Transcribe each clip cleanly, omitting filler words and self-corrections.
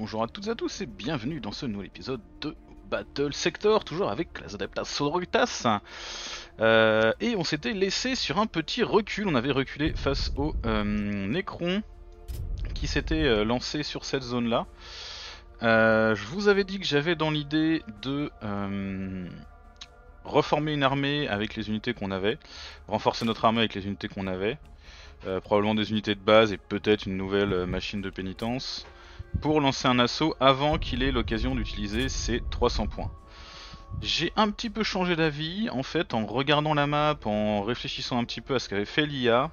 bonjour à toutes et à tous et bienvenue dans ce nouvel épisode de Battle Sector, toujours avec las Adeptas Sororitas. Et on s'était laissé sur un petit recul, on avait reculé face au Necron qui s'était lancé sur cette zone là. Je vous avais dit que j'avais dans l'idée de reformer une armée avec les unités qu'on avait, renforcer notre armée avec les unités qu'on avait, probablement des unités de base et peut-être une nouvelle machine de pénitence, pour lancer un assaut avant qu'il ait l'occasion d'utiliser ses 300 points. J'ai un petit peu changé d'avis, en fait, en regardant la map, en réfléchissant un petit peu à ce qu'avait fait l'IA.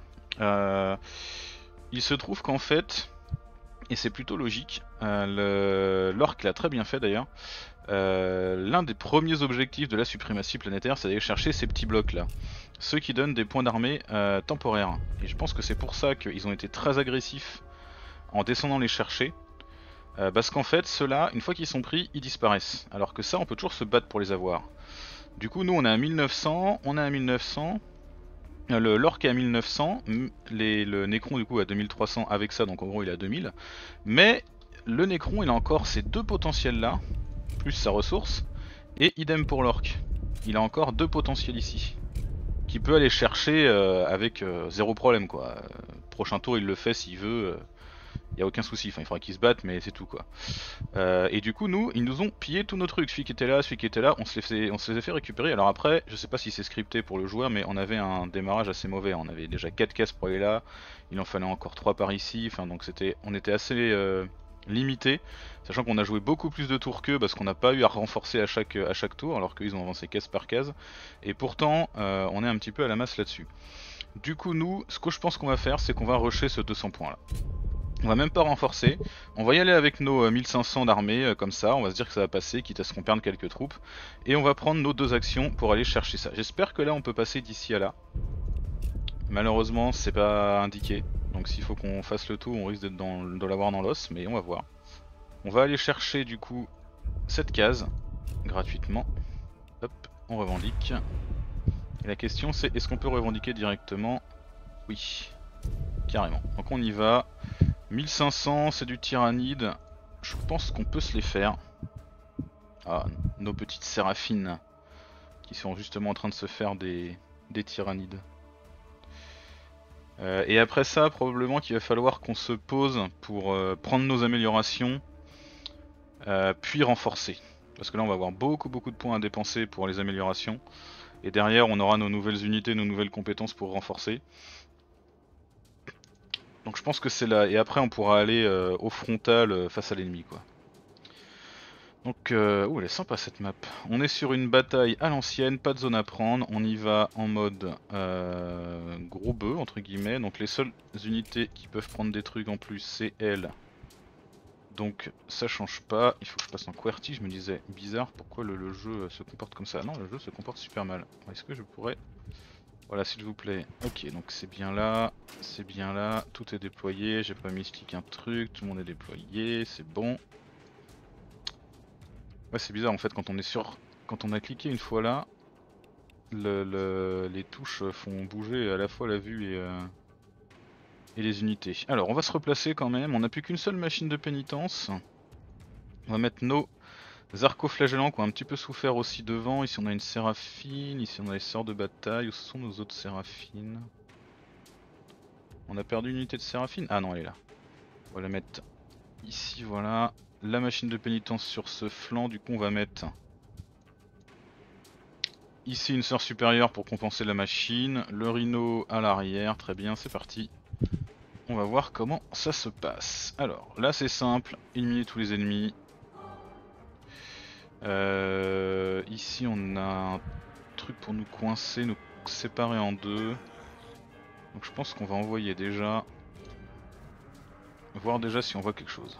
Il se trouve qu'en fait, et c'est plutôt logique, l'orc l'a très bien fait d'ailleurs, l'un des premiers objectifs de la suprématie planétaire, c'est d'aller chercher ces petits blocs là. Ceux qui donnent des points d'armée temporaires. Et je pense que c'est pour ça qu'ils ont été très agressifs en descendant les chercher. Parce qu'en fait, ceux-là, une fois qu'ils sont pris, ils disparaissent. Alors que ça, on peut toujours se battre pour les avoir. Du coup, nous, on est à 1900, on est à 1900. L'orc est à 1900, le Necron, du coup, à 2300 avec ça, donc en gros, il est à 2000. Mais le Necron, il a encore ces deux potentiels-là, plus sa ressource. Et idem pour l'orc. Il a encore deux potentiels ici. Qui peut aller chercher avec zéro problème, quoi. Prochain tour, il le fait s'il veut. Y a aucun souci, enfin il faudra qu'ils se battent mais c'est tout quoi. Et du coup nous, ils nous ont pillé tous nos trucs, celui qui était là, on se les a fait récupérer. Alors après, je sais pas si c'est scripté pour le joueur mais on avait un démarrage assez mauvais, on avait déjà 4 caisses pour aller là, il en fallait encore 3 par ici, enfin donc on était assez limité, sachant qu'on a joué beaucoup plus de tours qu'eux parce qu'on n'a pas eu à renforcer à chaque tour alors qu'ils ont avancé case par case, et pourtant on est un petit peu à la masse là-dessus. Du coup nous, ce que je pense qu'on va faire c'est qu'on va rusher ce 200 points là. On va même pas renforcer, on va y aller avec nos 1500 d'armée comme ça, on va se dire que ça va passer, quitte à ce qu'on perde quelques troupes. Et on va prendre nos deux actions pour aller chercher ça. J'espère que là on peut passer d'ici à là. Malheureusement c'est pas indiqué, donc s'il faut qu'on fasse le tout on risque de l'avoir dans l'os, mais on va voir. On va aller chercher du coup cette case, gratuitement. Hop, on revendique. Et la question c'est, est-ce qu'on peut revendiquer directement? Oui, carrément. Donc on y va. 1500, c'est du tyrannide. Je pense qu'on peut se les faire. Ah, nos petites séraphines qui sont justement en train de se faire des tyrannides. Et après ça, probablement qu'il va falloir qu'on se pose pour prendre nos améliorations, puis renforcer. Parce que là, on va avoir beaucoup de points à dépenser pour les améliorations. Et derrière, on aura nos nouvelles unités, nos nouvelles compétences pour renforcer. Donc je pense que c'est là, et après on pourra aller au frontal face à l'ennemi quoi. Donc oh, elle est sympa cette map. On est sur une bataille à l'ancienne, pas de zone à prendre, on y va en mode gros bœuf entre guillemets. Donc les seules unités qui peuvent prendre des trucs en plus c'est elles. Donc ça change pas, il faut que je passe en QWERTY, je me disais bizarre pourquoi le jeu se comporte comme ça. Non, le jeu se comporte super mal. Est-ce que je pourrais... Voilà s'il vous plaît. Ok, donc c'est bien là, tout est déployé, j'ai pas mystique un truc, tout le monde est déployé, c'est bon. Ouais, c'est bizarre en fait quand on est sur, quand on a cliqué une fois là, les touches font bouger à la fois la vue et les unités. Alors on va se replacer quand même, on n'a plus qu'une seule machine de pénitence. On va mettre nos arcoflagellants qui ont un petit peu souffert aussi devant. Ici on a une séraphine, ici on a les sœurs de bataille, où ce sont nos autres séraphines? On a perdu une unité de séraphine? Ah non, elle est là. On va la mettre ici, voilà. La machine de pénitence sur ce flanc, du coup on va mettre ici une sœur supérieure pour compenser la machine. Le rhino à l'arrière, très bien, c'est parti. On va voir comment ça se passe. Alors là c'est simple, éliminer tous les ennemis. Ici on a un truc pour nous coincer, nous séparer en deux. Donc je pense qu'on va envoyer déjà, voir déjà si on voit quelque chose.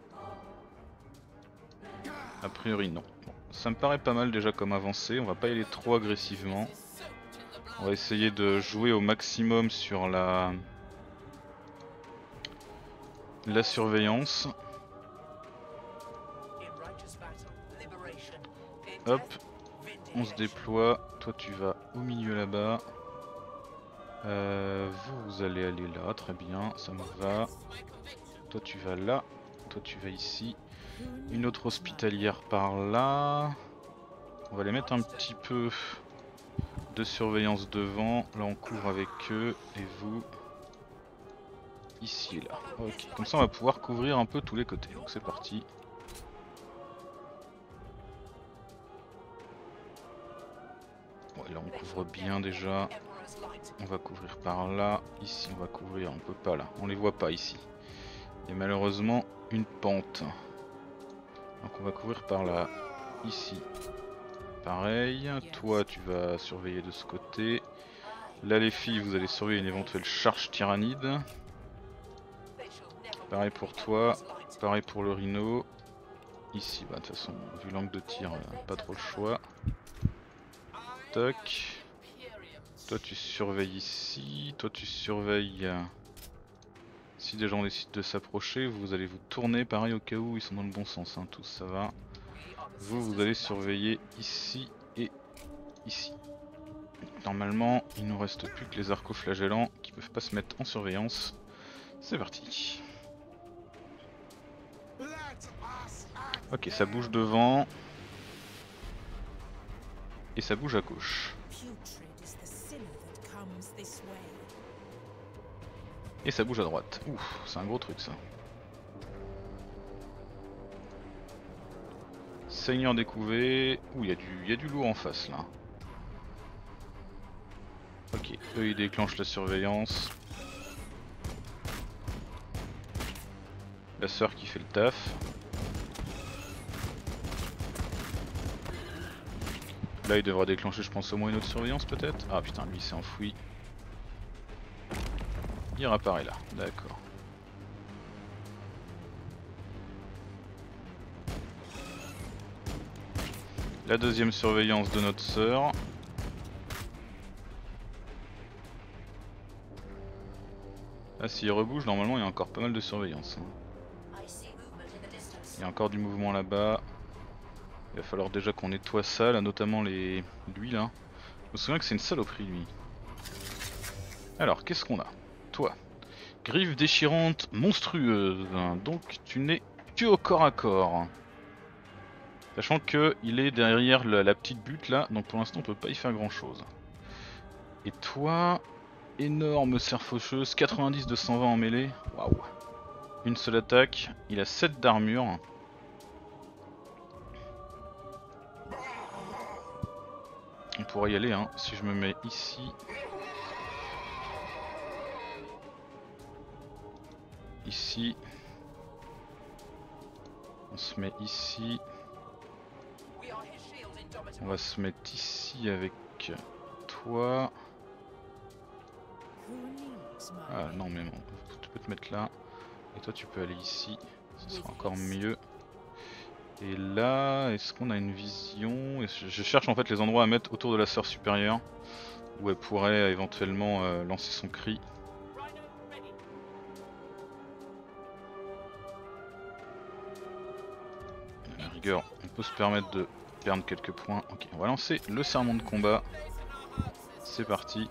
A priori non. Bon, ça me paraît pas mal déjà comme avancée, on va pas y aller trop agressivement. On va essayer de jouer au maximum sur la surveillance. Hop, on se déploie, toi tu vas au milieu là-bas. Vous allez aller là, très bien, ça me va. Toi tu vas là, toi tu vas ici. Une autre hospitalière par là. On va les mettre un petit peu de surveillance devant. Là on couvre avec eux et vous ici et là. Ok, comme ça on va pouvoir couvrir un peu tous les côtés. Donc c'est parti. Ouais, là on couvre bien déjà. On va couvrir par là. Ici on va couvrir, on peut pas là. On les voit pas ici. Il y a malheureusement une pente. Donc on va couvrir par là. Ici. Pareil. Toi tu vas surveiller de ce côté. Là les filles vous allez surveiller une éventuelle charge tyrannide. Pareil pour toi. Pareil pour le rhino. Ici, bah de toute façon, vu l'angle de tir, pas trop le choix. Toc. Toi tu surveilles ici, toi tu surveilles... Si des gens décident de s'approcher, vous allez vous tourner pareil au cas où ils sont dans le bon sens, hein, tous ça va. Vous allez surveiller ici et ici. Normalement, il nous reste plus que les arcoflagellants qui peuvent pas se mettre en surveillance. C'est parti. Ok, ça bouge devant. Et ça bouge à gauche. Et ça bouge à droite. Ouf, c'est un gros truc ça. Seigneur découvert. Ouh, il y a du lourd en face là. Ok, eux ils déclenchent la surveillance. La sœur qui fait le taf. Là il devra déclencher je pense au moins une autre surveillance peut-être. Ah putain lui il s'est enfoui. Il réapparaît là, d'accord. La deuxième surveillance de notre sœur. Ah s'il rebouge normalement il y a encore pas mal de surveillance. Il y a encore du mouvement là-bas. Il va falloir déjà qu'on nettoie ça là, notamment lui là. Je me souviens que c'est une saloperie lui. Alors qu'est-ce qu'on a? Toi. Griffes déchirantes monstrueuses. Donc tu n'es que au corps à corps. Sachant que il est derrière la petite butte là, donc pour l'instant on peut pas y faire grand chose. Et toi, énorme serre faucheuse, 90 de 120 en mêlée. Waouh. Une seule attaque, il a 7 d'armure. On pourrait y aller hein, si je me mets ici. Ici. On se met ici. On va se mettre ici avec toi. Ah non mais bon, tu peux te mettre là. Et toi tu peux aller ici. Ce sera encore mieux. Et là, est-ce qu'on a une vision? Je cherche en fait les endroits à mettre autour de la sœur supérieure. Où elle pourrait éventuellement lancer son cri. À la rigueur, on peut se permettre de perdre quelques points. Ok, on va lancer le serment de combat. C'est parti.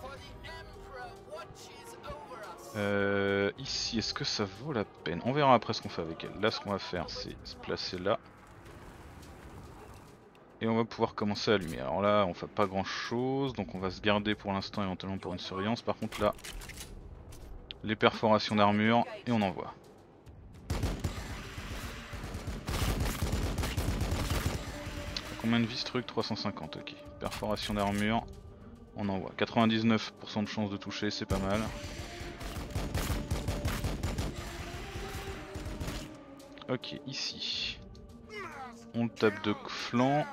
Ici, est-ce que ça vaut la peine? On verra après ce qu'on fait avec elle. Là, ce qu'on va faire, c'est se placer là. Et on va pouvoir commencer à allumer. Alors là, on fait pas grand chose, donc on va se garder pour l'instant éventuellement pour une surveillance. Par contre là, les perforations d'armure et on envoie. Combien de vie ce truc? 350, ok. Perforation d'armure, on envoie. 99% de chance de toucher, c'est pas mal. Ok, ici. On le tape de flanc.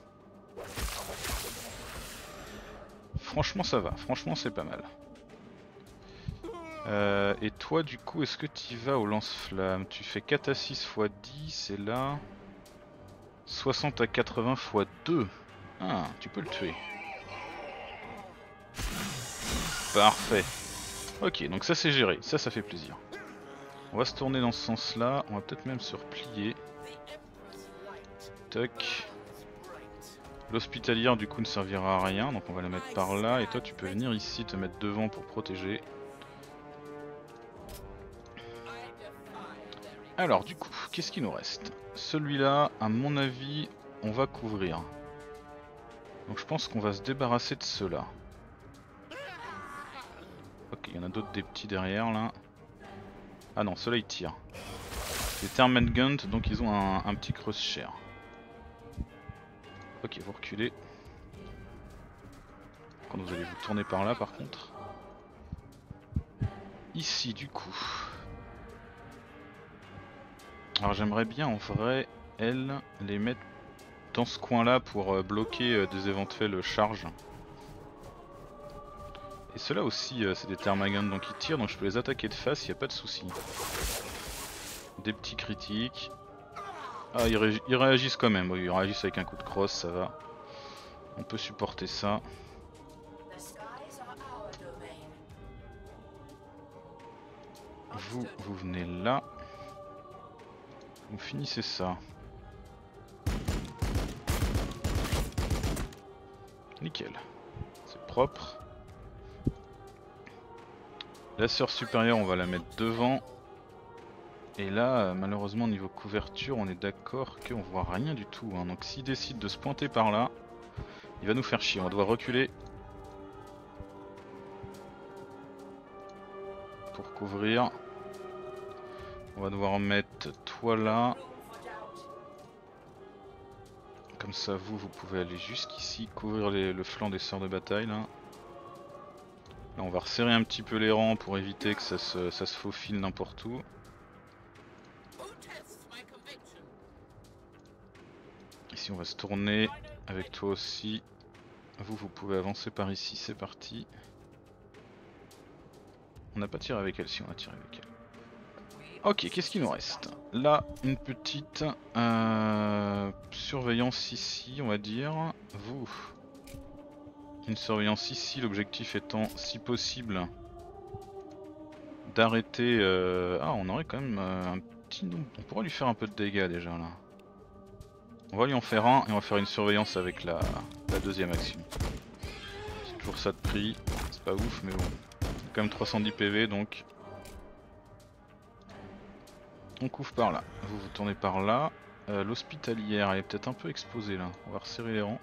Franchement ça va, franchement c'est pas mal. Et toi du coup est-ce que tu vas au lance-flamme? Tu fais 4 à 6 x 10 et là 60 à 80 x 2. Ah, tu peux le tuer. Parfait. Ok, donc ça c'est géré, ça fait plaisir. On va se tourner dans ce sens là, on va peut-être même se replier. Toc. L'hospitalière du coup ne servira à rien, donc on va la mettre par là. Et toi tu peux venir ici te mettre devant pour protéger. Alors du coup, qu'est-ce qu'il nous reste? Celui-là, à mon avis, on va couvrir. Donc je pense qu'on va se débarrasser de ceux-là. Ok, il y en a d'autres des petits derrière là. Ah non, ceux-là ils tirent. Les Termagant, donc ils ont un petit crosshair. Ok, vous reculez. Quand vous allez vous tourner par là par contre. Ici du coup. Alors j'aimerais bien en vrai, elles, les mettre dans ce coin là pour bloquer des éventuelles charges. Et ceux-là aussi c'est des Termagant donc ils tirent, donc je peux les attaquer de face, y a pas de souci. Des petits critiques. Ah ils réagissent quand même, oui, ils réagissent avec un coup de crosse, ça va. On peut supporter ça. Vous venez là. Vous finissez ça. Nickel. C'est propre. La sœur supérieure, on va la mettre devant. Et là, malheureusement, niveau couverture, on est d'accord qu'on voit rien du tout. Hein. Donc s'il décide de se pointer par là, il va nous faire chier. On va devoir reculer. Pour couvrir. On va devoir mettre toi là. Comme ça, vous pouvez aller jusqu'ici, couvrir le flanc des sœurs de bataille là. Là, on va resserrer un petit peu les rangs pour éviter que ça se faufile n'importe où. Ici, on va se tourner avec toi aussi. Vous pouvez avancer par ici, c'est parti. On n'a pas tiré avec elle, si on a tiré avec elle. Ok, qu'est-ce qu'il nous reste? Là, une petite surveillance ici, on va dire. Vous. Une surveillance ici, l'objectif étant, si possible, d'arrêter... Ah, on aurait quand même un petit nombre. On pourrait lui faire un peu de dégâts déjà là. On va lui en faire un et on va faire une surveillance avec la deuxième action. C'est toujours ça de prix, c'est pas ouf mais bon. C'est quand même 310 PV donc... On couvre par là, vous tournez par là. L'hospitalière elle est peut-être un peu exposée là, on va resserrer les rangs.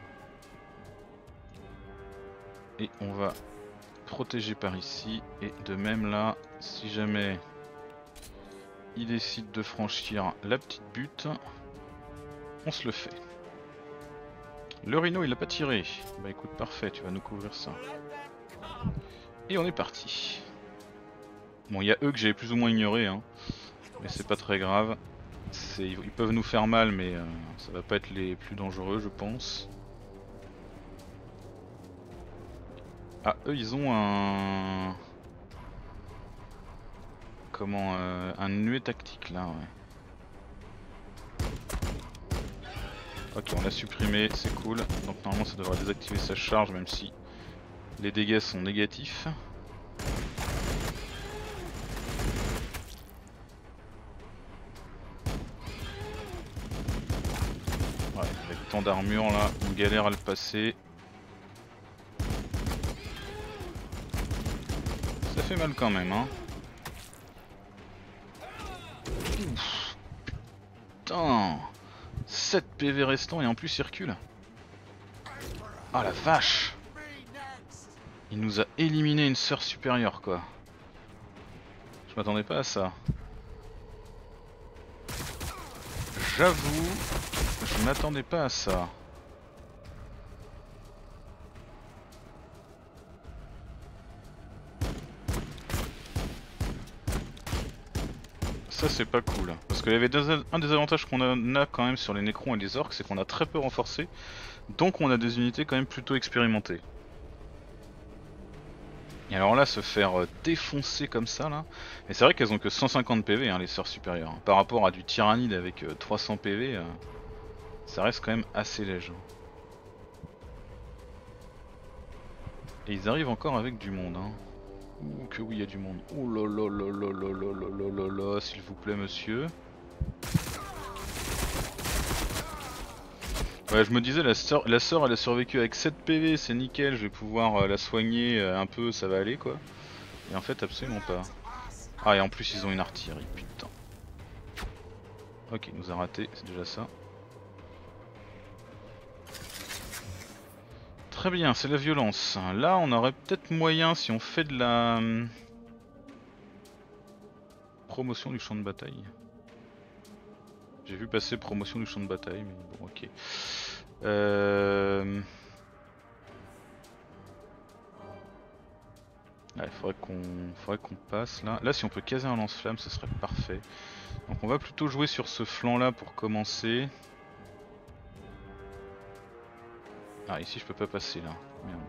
Et on va protéger par ici, et de même là, si jamais il décide de franchir la petite butte, on se le fait. Le rhino il a pas tiré, bah écoute parfait, tu vas nous couvrir ça. Et on est parti. Bon il y a eux que j'ai plus ou moins ignoré hein. Mais c'est pas très grave. Ils peuvent nous faire mal mais ça va pas être les plus dangereux je pense. Ah eux ils ont un... Comment un nuée tactique là ouais. Ok on l'a supprimé, c'est cool. Donc normalement ça devrait désactiver sa charge même si les dégâts sont négatifs. Tant d'armure là, on galère à le passer. Ça fait mal quand même hein. Ouf. Putain 7 PV restants et en plus il recule. Ah la vache. Il nous a éliminé une sœur supérieure quoi. Je m'attendais pas à ça. J'avoue, je m'attendais pas à ça. Ça c'est pas cool. Parce qu'il y avait un des avantages qu'on a quand même sur les nécrons et les orques, c'est qu'on a très peu renforcé. Donc on a des unités quand même plutôt expérimentées. Et alors là, se faire défoncer comme ça là. Et c'est vrai qu'elles ont que 150 PV hein, les sœurs supérieures. Par rapport à du tyrannide avec 300 PV, ça reste quand même assez léger. Et ils arrivent encore avec du monde hein. Ouh que oui il y a du monde. Oh là là là là là là là là là là, s'il vous plaît monsieur. Ouais je me disais la sœur elle a survécu avec 7 PV, c'est nickel, je vais pouvoir la soigner un peu, ça va aller quoi. Et en fait absolument pas. Ah et en plus ils ont une artillerie, putain. Ok, il nous a raté, c'est déjà ça. Très bien, c'est la violence. Là, on aurait peut-être moyen si on fait de la promotion du champ de bataille. J'ai vu passer promotion du champ de bataille, mais bon, ok. Il faudrait qu'on passe là. Là, si on peut caser un lance-flamme, ce serait parfait. Donc, on va plutôt jouer sur ce flanc-là pour commencer. Ah, ici, je peux pas passer là. Merde.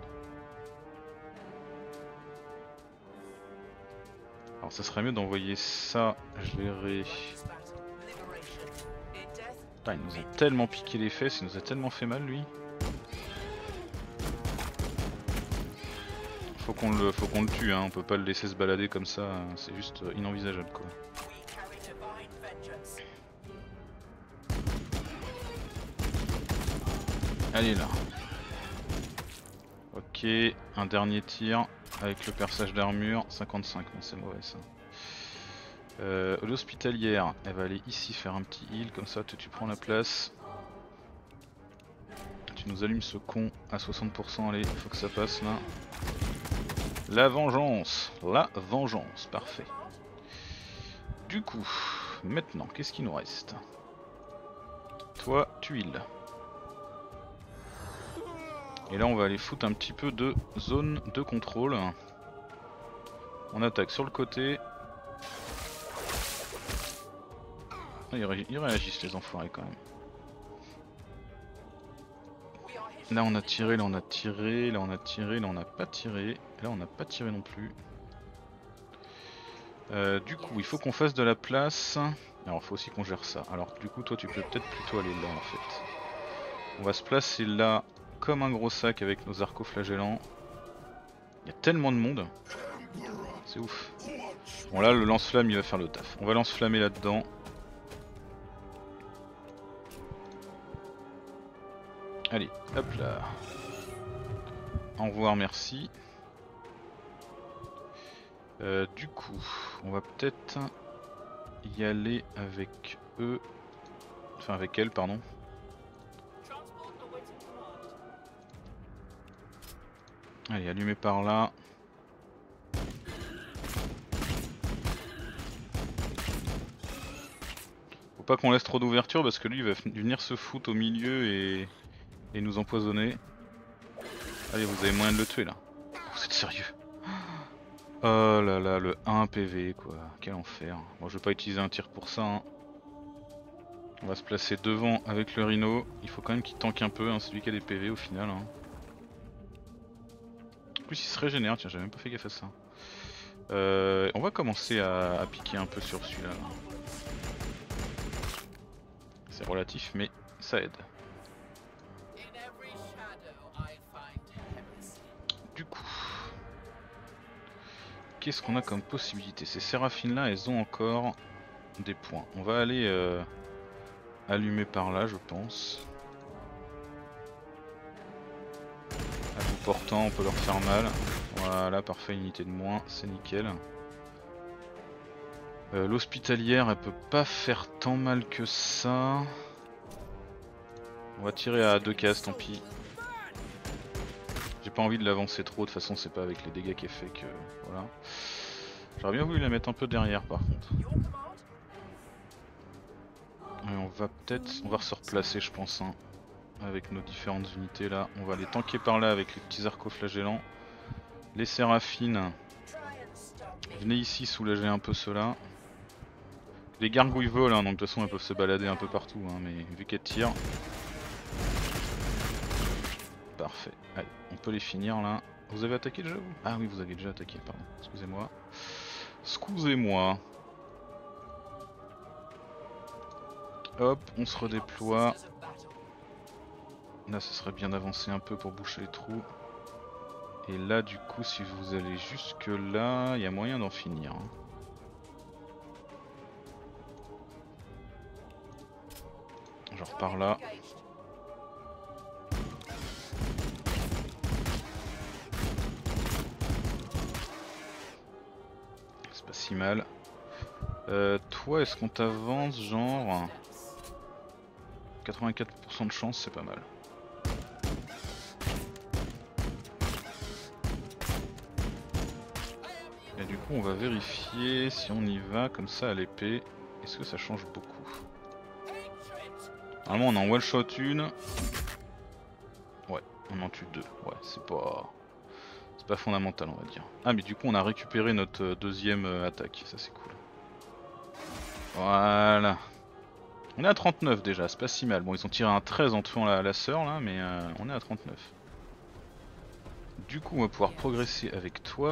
Alors, ça serait mieux d'envoyer ça gérer. Putain, il nous a tellement piqué les fesses, il nous a tellement fait mal lui. Faut qu'on le tue, hein. On peut pas le laisser se balader comme ça, c'est juste inenvisageable quoi. Allez là. Ok, un dernier tir avec le perçage d'armure, 55, bon c'est mauvais ça. L'hospitalière, elle va aller ici faire un petit heal, comme ça tu prends la place. Tu nous allumes ce con à 60%, allez, faut que ça passe là. La vengeance, parfait. Du coup, maintenant, qu'est-ce qu'il nous reste? Toi, tu heal. Et là on va aller foutre un petit peu de zone de contrôle. On attaque sur le côté. Ah, ils réagissent les enfoirés quand même. Là on a tiré, là on a tiré, là on a tiré, là on n'a pas tiré. Là on n'a pas tiré non plus. Du coup il faut qu'on fasse de la place. Alors il faut aussi qu'on gère ça. Alors du coup toi tu peux peut-être plutôt aller là en fait. On va se placer là comme un gros sac avec nos arco-flagellants. Il y a tellement de monde. C'est ouf. Bon là le lance-flamme il va faire le taf. On va lance-flammer là-dedans. Allez, hop là. Au revoir, merci. Du coup, on va peut-être y aller avec eux. Enfin avec elle, pardon. Allez, allumé par là. Faut pas qu'on laisse trop d'ouverture parce que lui il va venir se foutre au milieu et nous empoisonner. Allez, vous avez moyen de le tuer là. Vous êtes sérieux? Oh là là, le 1 PV quoi, quel enfer. Bon, je vais pas utiliser un tir pour ça. Hein. On va se placer devant avec le Rhino. Il faut quand même qu'il tank un peu, hein, celui qui a des PV au final. Hein. En plus il se régénère, tiens, j'avais même pas fait gaffe à ça. On va commencer à piquer un peu sur celui-là. C'est relatif, mais ça aide. Du coup, qu'est-ce qu'on a comme possibilité? Ces séraphines là, elles ont encore des points. On va aller allumer par là, je pense. À bout portant, on peut leur faire mal. Voilà, parfait, unité de moins, c'est nickel. L'hospitalière, elle peut pas faire tant mal que ça. On va tirer à 2 cases, tant pis. J'ai pas envie de l'avancer trop, de toute façon c'est pas avec les dégâts qu'elle fait que... Voilà. J'aurais bien voulu la mettre un peu derrière par contre. Et on va peut-être... On va se replacer je pense hein, avec nos différentes unités là. On va les tanker par là avec les petits arco-flagellants. Les séraphines. Venez ici soulager un peu ceux-là. Les gargouilles volent hein, donc de toute façon elles peuvent se balader un peu partout hein, mais vu qu'elles tirent... Parfait. Allez, on peut les finir là. Vous avez attaqué déjà vous? Ah oui, vous avez déjà attaqué, pardon. Excusez-moi. Excusez-moi. Hop, on se redéploie. Là, ce serait bien d'avancer un peu pour boucher les trous. Et là, du coup, si vous allez jusque là, il y a moyen d'en finir. Hein. Genre par là. C'est pas si mal. Toi, est-ce qu'on t'avance genre... 84% de chance, c'est pas mal. Et du coup on va vérifier si on y va comme ça à l'épée. Est-ce que ça change beaucoup? Normalement on en one shot une. Ouais, on en tue deux. Ouais, c'est pas fondamental on va dire. Ah mais du coup on a récupéré notre deuxième attaque, ça c'est cool. Voilà. On est à 39 déjà, c'est pas si mal. Bon ils ont tiré un 13 en tuant la sœur là, mais on est à 39. Du coup on va pouvoir progresser avec toi.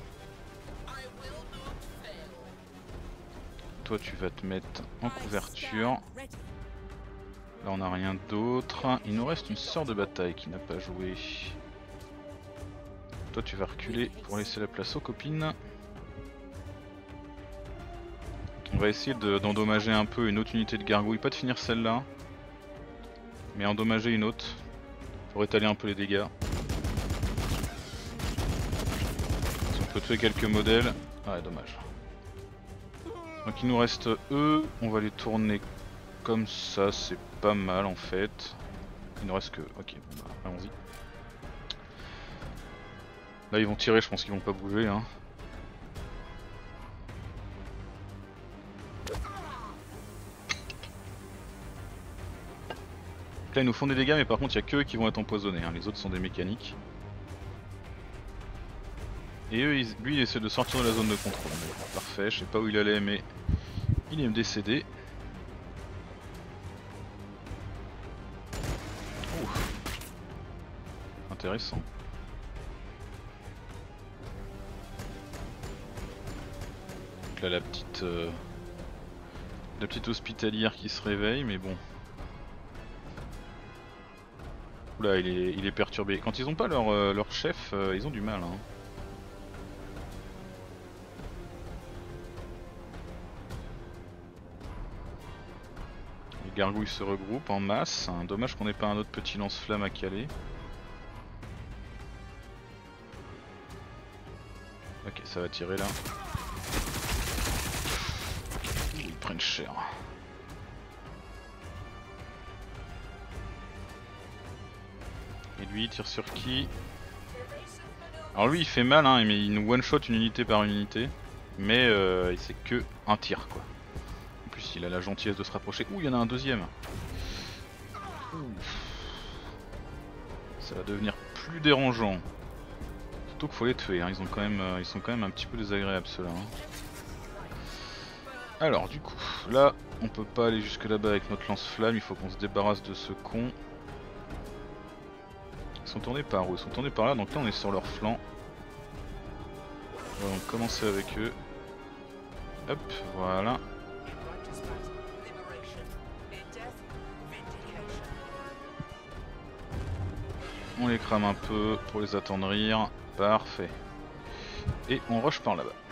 Toi tu vas te mettre en couverture. Là on n'a rien d'autre. Il nous reste une sœur de bataille qui n'a pas joué. Toi tu vas reculer pour laisser la place aux copines. On va essayer d'endommager un peu une autre unité de gargouille, pas de finir celle-là, mais endommager une autre pour étaler un peu les dégâts. Si on peut tuer quelques modèles, ouais dommage. Donc il nous reste eux, on va les tourner comme ça, c'est pas mal en fait. Il nous reste que, ok, bon bah, allons-y. Là ils vont tirer, je pense qu'ils vont pas bouger hein. Là ils nous font des dégâts mais par contre il n'y a que eux qui vont être empoisonnés, hein. Les autres sont des mécaniques. Et eux, lui il essaie de sortir de la zone de contrôle. Parfait, je sais pas où il allait mais il est décédé. Ouf. Intéressant. Donc là la petite hospitalière qui se réveille mais bon. Oula il est perturbé. Quand ils ont pas leur chef, ils ont du mal hein. Les gargouilles se regroupent en masse. Dommage qu'on n'ait pas un autre petit lance-flamme à caler. Ok ça va tirer là. Ils prennent cher. Et lui il tire sur qui? Alors lui il fait mal hein, mais il nous one shot une unité par une unité. Mais c'est que un tir quoi. En plus il a la gentillesse de se rapprocher. Ouh il y en a un deuxième. Ouf. Ça va devenir plus dérangeant. Surtout qu'il faut les tuer, hein. Ils sont quand même un petit peu désagréables ceux-là. Hein. Alors du coup, là on peut pas aller jusque là-bas avec notre lance-flamme, il faut qu'on se débarrasse de ce con. Ils sont tournés par où? Ils sont tournés par là, donc là on est sur leur flanc. On va donc commencer avec eux. Hop, voilà. On les crame un peu pour les attendrir. Parfait. Et on rush par là-bas.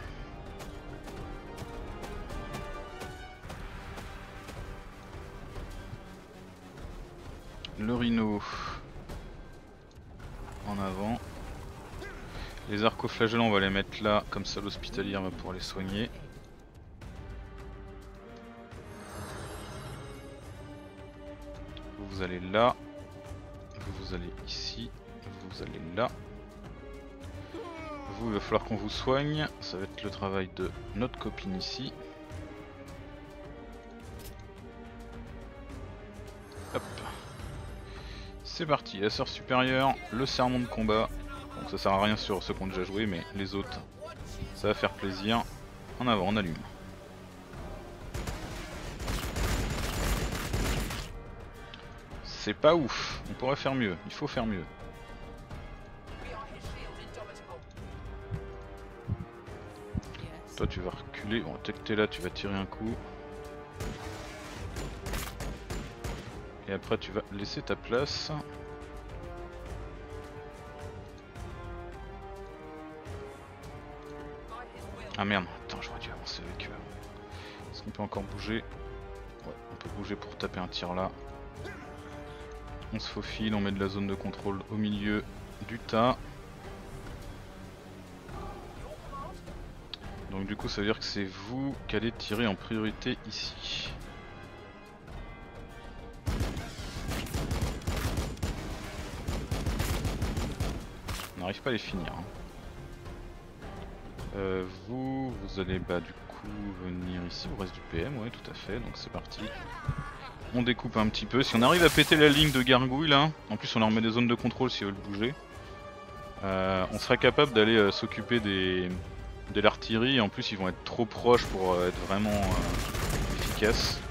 Le rhino en avant. Les arcoflagellants on va les mettre là, comme ça l'hospitalière va pouvoir les soigner. Vous allez là. Vous allez ici. Vous allez là. Vous il va falloir qu'on vous soigne. Ça va être le travail de notre copine ici. Hop. C'est parti, la sœur supérieure, le sermon de combat. Donc ça sert à rien sur ceux qui ont déjà joué, mais les autres, ça va faire plaisir. En avant, on allume. C'est pas ouf, on pourrait faire mieux, il faut faire mieux. Toi tu vas reculer, bon dès que t'es là tu vas tirer un coup. Et après tu vas laisser ta place. Ah merde, attends j'aurais dû avancer avec eux. Est-ce qu'on peut encore bouger? Ouais, on peut bouger pour taper un tir là. On se faufile, on met de la zone de contrôle au milieu du tas. Donc du coup ça veut dire que c'est vous qui allez tirer en priorité ici. n'arrive pas à les finir. Hein. Vous allez bah du coup venir ici, vous reste du PM, ouais tout à fait, donc c'est parti. On découpe un petit peu, si on arrive à péter la ligne de gargouille là, en plus on leur met des zones de contrôle s'ils veulent bouger, on sera capable d'aller s'occuper de l'artillerie, et en plus ils vont être trop proches pour être vraiment efficaces.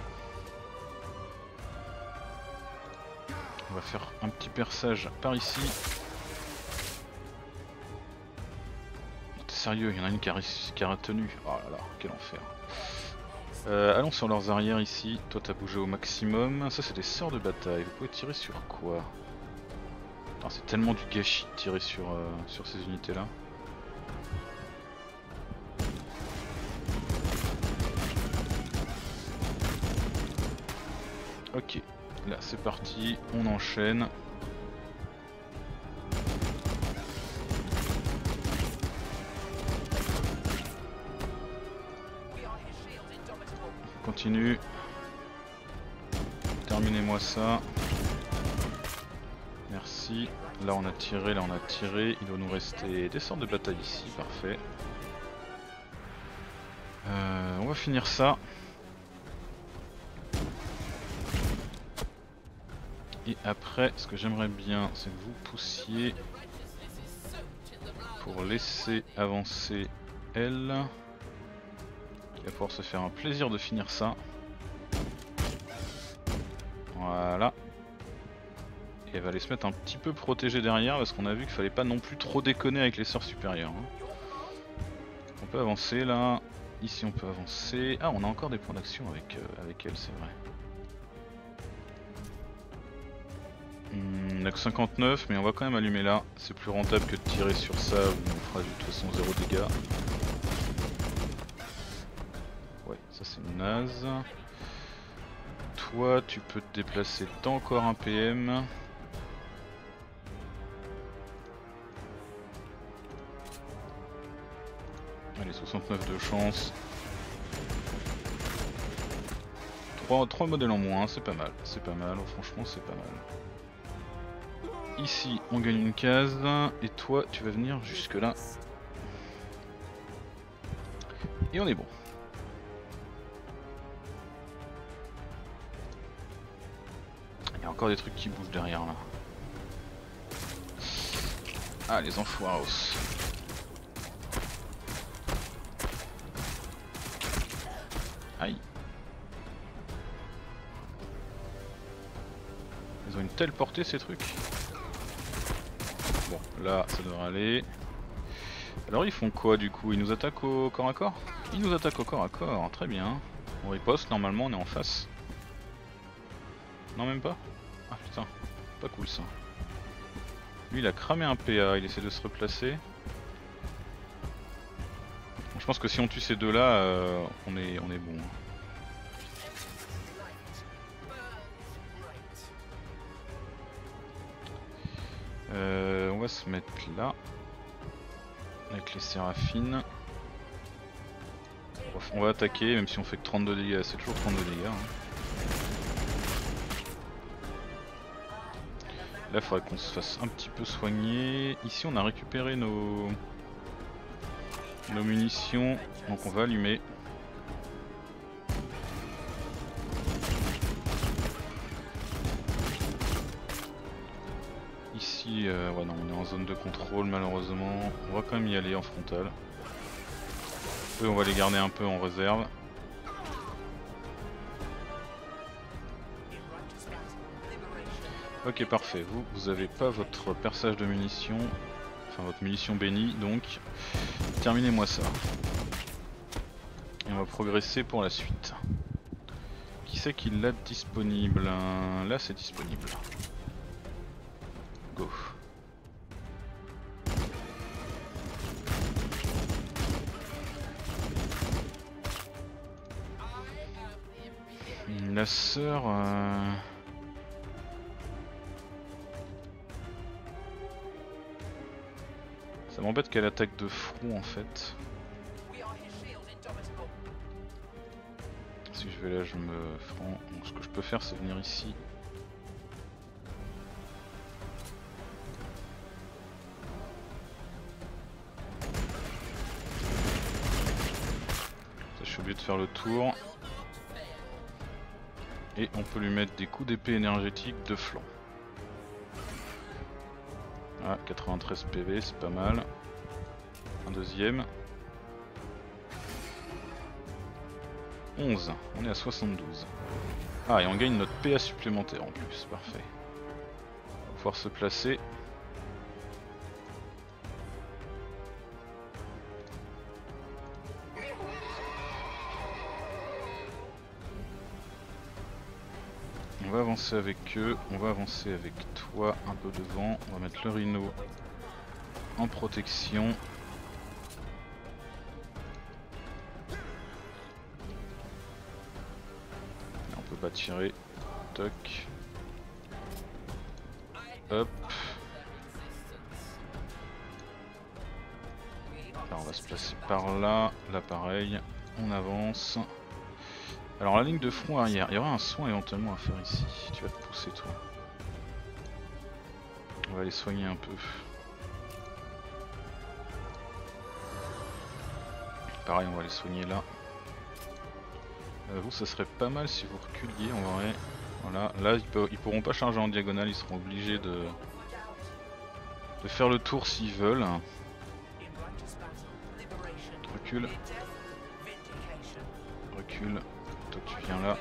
On va faire un petit perçage par ici. T'es sérieux, il y en a une qui a retenu. Oh là là, quel enfer. Allons sur leurs arrières ici. Toi t'as bougé au maximum. Ça c'est des sœurs de bataille. Vous pouvez tirer sur quoi? C'est tellement du gâchis de tirer sur ces unités là. Ok, là c'est parti, on enchaîne. Continue. Terminez-moi ça. Merci. Là on a tiré, là on a tiré. Il doit nous rester des sortes de bataille ici, parfait. On va finir ça. Et après, ce que j'aimerais bien, c'est que vous poussiez pour laisser avancer elle. Il va pouvoir se faire un plaisir de finir ça. Voilà. Et elle va aller se mettre un petit peu protégée derrière parce qu'on a vu qu'il fallait pas non plus trop déconner avec les sœurs supérieures. Hein. On peut avancer là. Ici on peut avancer. Ah, on a encore des points d'action avec elle, c'est vrai. On a que 59 mais on va quand même allumer là. C'est plus rentable que de tirer sur ça où on fera de toute façon 0 dégâts. Ouais, ça c'est naze. Toi tu peux te déplacer d'encore un PM. Allez, 69 de chance. 3 modèles en moins, c'est pas mal, franchement c'est pas mal. Ici on gagne une case, et toi tu vas venir jusque là. Et on est bon. Il y a encore des trucs qui bougent derrière là. Ah les enfoiros. Aïe. Ils ont une telle portée ces trucs. Bon là ça devrait aller. Alors ils font quoi du coup? Ils nous attaquent au corps à corps? Ils nous attaquent au corps à corps, très bien. On riposte, normalement on est en face. Non même pas? Ah putain, pas cool ça. Lui il a cramé un PA, il essaie de se replacer. Bon, je pense que si on tue ces deux là, on est bon. On va se mettre là. Avec les séraphines. On va attaquer, même si on fait que 32 dégâts, c'est toujours 32 dégâts. Hein. Là il faudrait qu'on se fasse un petit peu soigner. Ici on a récupéré nos munitions, donc on va allumer. Ici, ouais non, on est en zone de contrôle malheureusement. On va quand même y aller en frontal. Eux on va les garder un peu en réserve. Ok parfait, vous avez pas votre perçage de munitions, enfin votre munition bénie, donc terminez-moi ça. Et on va progresser pour la suite. Qui c'est qui l'a disponible? Là c'est disponible. Go. La sœur... Ça m'embête qu'elle attaque de front en fait. Si je vais là je me franc. Donc ce que je peux faire c'est venir ici. faire le tour. Et on peut lui mettre des coups d'épée énergétique de flanc. Ah, 93 PV, c'est pas mal. Un deuxième. 11, on est à 72. Ah, et on gagne notre PA supplémentaire en plus, parfait. On va pouvoir se placer. On va avancer avec eux, on va avancer avec toi un peu devant, on va mettre le rhino en protection. On peut pas tirer, toc. Hop. Alors on va se placer par là, là pareil, on avance. Alors la ligne de front arrière, il y aura un soin éventuellement à faire ici. Tu vas te pousser toi. On va les soigner un peu. Pareil, on va les soigner là. Vous, ça serait pas mal si vous reculiez en vrai. Voilà, là ils pourront pas charger en diagonale, ils seront obligés de faire le tour s'ils veulent. Recule. Recule. Toi tu viens là.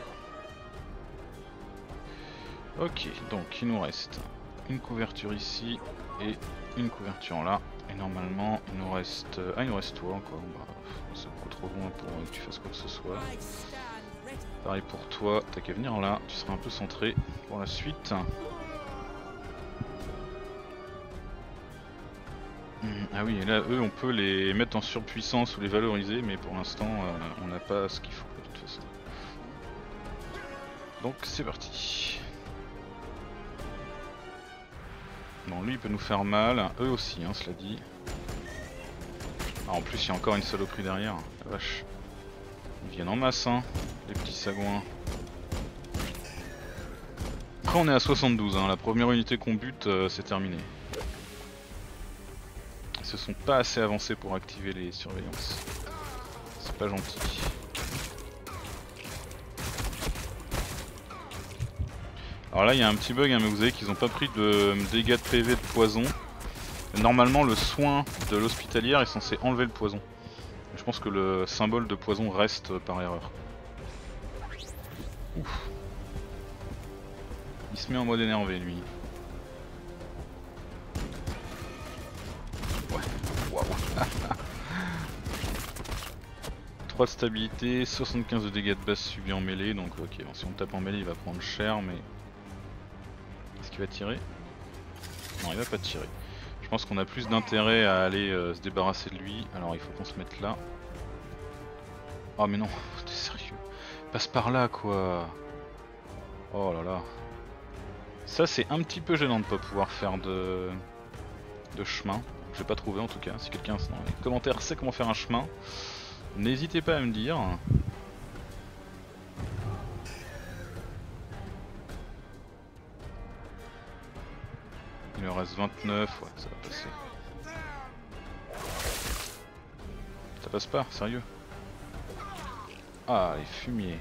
Ok, donc il nous reste une couverture ici et une couverture là. Et normalement il nous reste... Ah, il nous reste toi encore. Bah, c'est beaucoup trop loin pour que tu fasses quoi que ce soit. Pareil pour toi, t'as qu'à venir là, tu seras un peu centré pour la suite. Ah oui, et là eux on peut les mettre en surpuissance ou les valoriser, mais pour l'instant on n'a pas ce qu'il faut de toute façon. Donc c'est parti. Bon, lui il peut nous faire mal, eux aussi hein, cela dit. Ah, en plus il y a encore une saloperie derrière, la vache. Ils viennent en masse hein, les petits sagouins. Après on est à 72 hein, la première unité qu'on bute c'est terminé. Ils se sont pas assez avancés pour activer les surveillances. C'est pas gentil. Alors là il y a un petit bug hein, mais vous savez qu'ils ont pas pris de dégâts de PV de poison. Normalement le soin de l'hospitalière est censé enlever le poison. Je pense que le symbole de poison reste par erreur. Ouf. Il se met en mode énervé lui. Ouais, waouh. 3 de stabilité, 75 de dégâts de base subis en mêlée, donc ok, bon, si on tape en mêlée il va prendre cher, mais... Est-ce qu'il va tirer? Non, il va pas tirer. Je pense qu'on a plus d'intérêt à aller se débarrasser de lui, alors il faut qu'on se mette là. Oh mais non, t'es sérieux? Passe par là quoi. Oh là là. Ça c'est un petit peu gênant de pas pouvoir faire de chemin. Je l'ai pas trouvé en tout cas. Si quelqu'un dans les commentaires sait comment faire un chemin, n'hésitez pas à me dire. Il me reste 29, ouais ça va passer. Ça passe pas, sérieux? Ah les fumiers.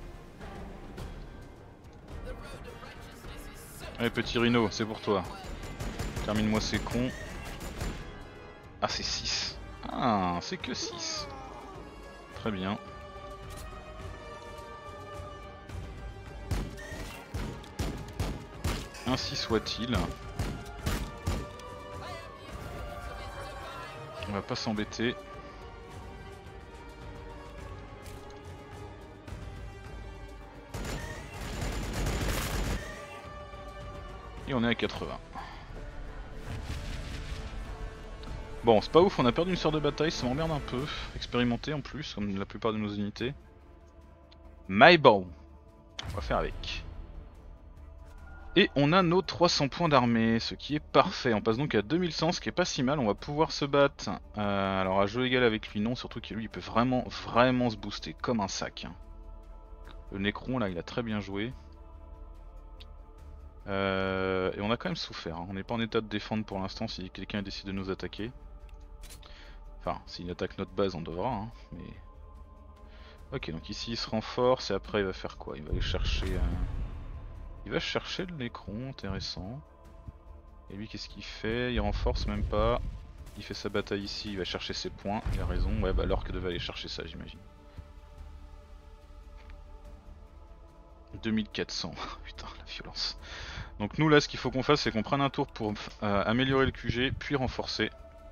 Allez petit rhino, c'est pour toi. Termine-moi ces cons. Ah c'est 6. Ah c'est que 6. Très bien. Ainsi soit-il. On va pas s'embêter. Et on est à 80. Bon, c'est pas ouf, on a perdu une sœur de bataille, ça m'emmerde un peu. Expérimenté en plus, comme la plupart de nos unités. Mais bon, on va faire avec. Et on a nos 300 points d'armée, ce qui est parfait. On passe donc à 2100, ce qui est pas si mal. On va pouvoir se battre. Alors à jeu égal avec lui, non, surtout que lui il peut vraiment se booster comme un sac. Le Necron là, il a très bien joué. Et on a quand même souffert, hein. On n'est pas en état de défendre pour l'instant si quelqu'un décide de nous attaquer. Enfin, s'il attaque notre base on devra, hein, mais... Ok, donc ici il se renforce et après il va faire quoi? Il va aller chercher... Il va chercher le Necron, intéressant. Et lui qu'est-ce qu'il fait? Il renforce même pas. Il fait sa bataille ici, il va chercher ses points, il a raison. Ouais bah l'orque devait aller chercher ça j'imagine. 2400, putain la violence. Donc nous là ce qu'il faut qu'on fasse c'est qu'on prenne un tour pour améliorer le QG puis renforcer.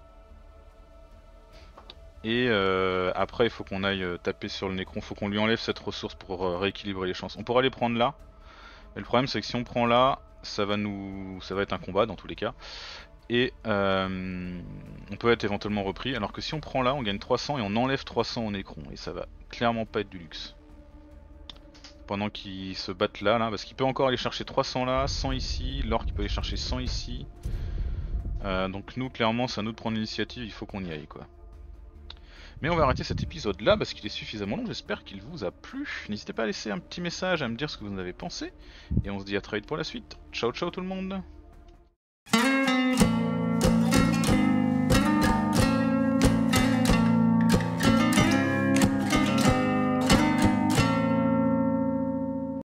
Et après il faut qu'on aille taper sur le Necron, faut qu'on lui enlève cette ressource pour rééquilibrer les chances. On pourra les prendre là, mais le problème c'est que si on prend là, ça va être un combat dans tous les cas. Et on peut être éventuellement repris, alors que si on prend là on gagne 300 et on enlève 300 au Necron. Et ça va clairement pas être du luxe. Pendant qu'ils se battent là, parce qu'il peut encore aller chercher 300 là, 100 ici, l'orque peut aller chercher 100 ici. Donc nous clairement c'est à nous de prendre l'initiative, il faut qu'on y aille quoi. Mais on va arrêter cet épisode là parce qu'il est suffisamment long, j'espère qu'il vous a plu. N'hésitez pas à laisser un petit message, à me dire ce que vous en avez pensé. Et on se dit à très vite pour la suite. Ciao ciao tout le monde.